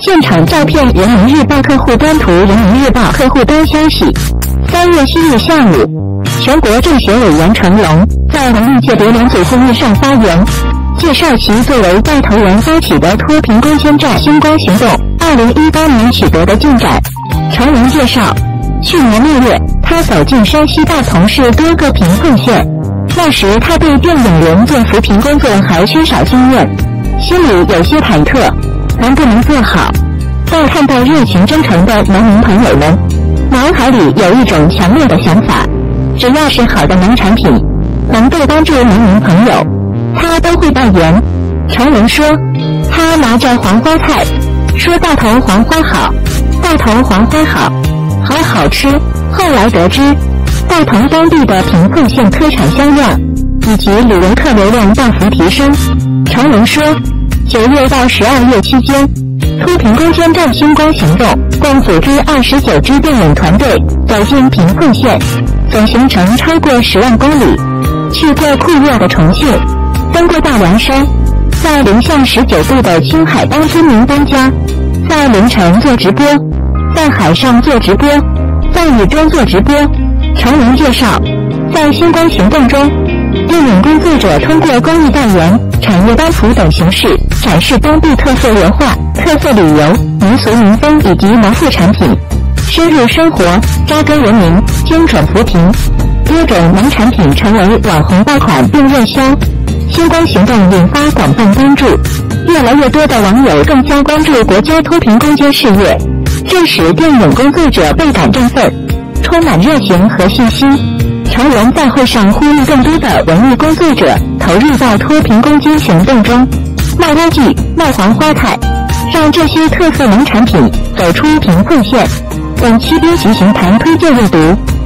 现场照片，人民日报客户端图，人民日报客户端消息。3月7日下午，全国政协委员程龙在文艺界别联组会议上发言，介绍其作为带头人发起的脱贫攻坚战星光行动2018年取得的进展。程龙介绍，去年6月，他走进山西大同市多个贫困县，那时他对电影人做扶贫工作还缺少经验，心里有些忐忑，能不能做好？但看到热情真诚的农民朋友们，脑海里有一种强烈的想法，只要是好的农产品，能够帮助农民朋友，他都会代言。程龙说，他拿着黄花菜，说大同黄花好，大同黄花好，好吃。后来得知，大同当地的贫困县特产销量以及旅游客流量大幅提升。程龙说，9月到12月期间，脱贫攻坚战星光行动共组织29支电影团队走进贫困县，总行程超过10万公里，去过酷热的重庆，登过大凉山，在零下19度的青海帮村民搬家，在凌晨做直播，在海上做直播，在雨中做直播。程龙介绍，在星光行动中，电影工作者通过公益代言、产业帮扶等形式展示当地特色文化、特色旅游、民俗民风以及农副产品，深入生活，扎根人民，精准扶贫。多种农产品成为网红爆款并热销。星光行动引发广泛关注，越来越多的网友更加关注国家脱贫攻坚事业，这使电影工作者倍感振奋，充满热情和信心。程龙在会上呼吁更多的文艺工作者投入到脱贫攻坚行动中，卖莴苣、卖黄花菜，让这些特色农产品走出贫困县。本期编辑行谈推荐阅读。